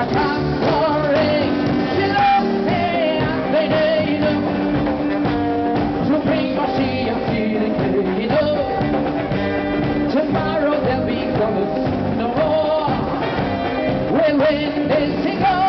Tomorrow there'll be colors no more. When they sing